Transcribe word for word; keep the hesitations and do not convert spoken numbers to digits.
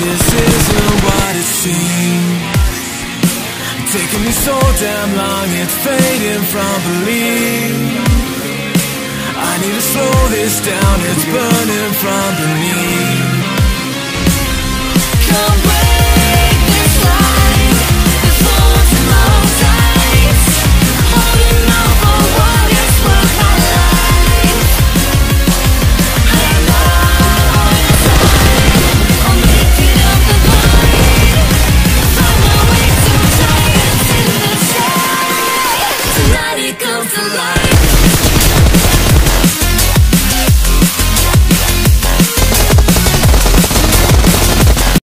this isn't what it seems. Taking me so damn long, it's fading from belief. I need to slow this down, it's burning from